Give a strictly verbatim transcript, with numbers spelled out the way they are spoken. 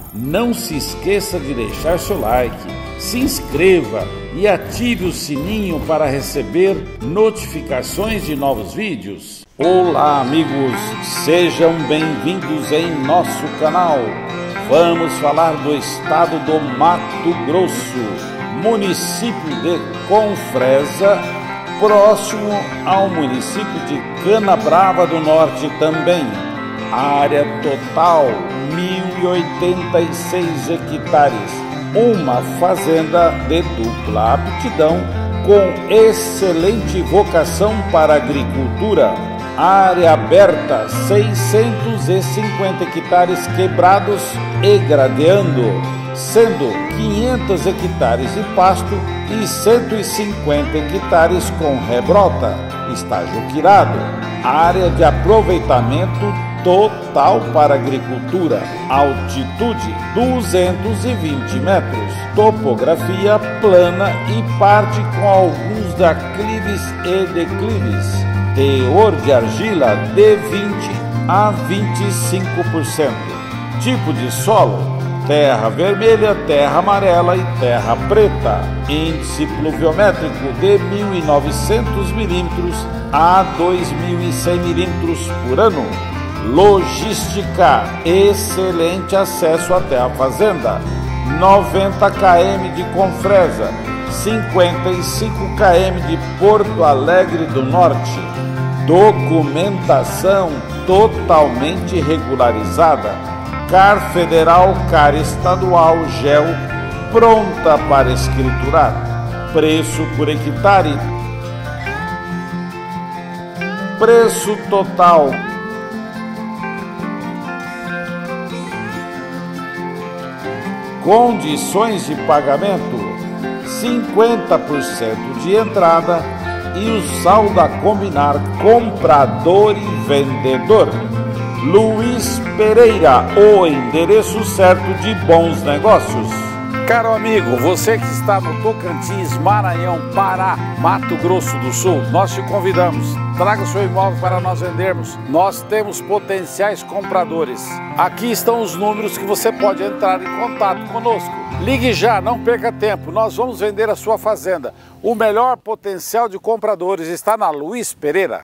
não se esqueça de deixar seu like, se inscreva e ative o sininho para receber notificações de novos vídeos. Olá amigos, sejam bem-vindos em nosso canal. Vamos falar do estado do Mato Grosso, município de Confresa, próximo ao município de Canabrava do Norte também. Área total mil e oitenta e seis hectares, uma fazenda de dupla aptidão com excelente vocação para a agricultura. Área aberta seiscentos e cinquenta hectares quebrados e gradeando, sendo quinhentos hectares de pasto e cento e cinquenta hectares com rebrota, estágio quirado. Área de aproveitamento total para agricultura, altitude duzentos e vinte metros, topografia plana e parte com alguns aclives e declives, teor de argila de vinte a vinte e cinco por cento, tipo de solo, terra vermelha, terra amarela e terra preta, índice pluviométrico de mil e novecentos milímetros a dois mil e cem milímetros por ano. Logística, excelente acesso até a fazenda, noventa quilômetros de Confresa, cinquenta e cinco quilômetros de Porto Alegre do Norte. Documentação totalmente regularizada, C A R federal, C A R estadual, G E L, pronta para escriturar. Preço por hectare, preço total condições de pagamento, cinquenta por cento de entrada e o saldo a combinar comprador e vendedor. Luiz Pereira, o endereço certo de bons negócios. Caro amigo, você que está no Tocantins, Maranhão, Pará, Mato Grosso do Sul, nós te convidamos. Traga o seu imóvel para nós vendermos. Nós temos potenciais compradores. Aqui estão os números que você pode entrar em contato conosco. Ligue já, não perca tempo. Nós vamos vender a sua fazenda. O melhor potencial de compradores está na Luiz Pereira.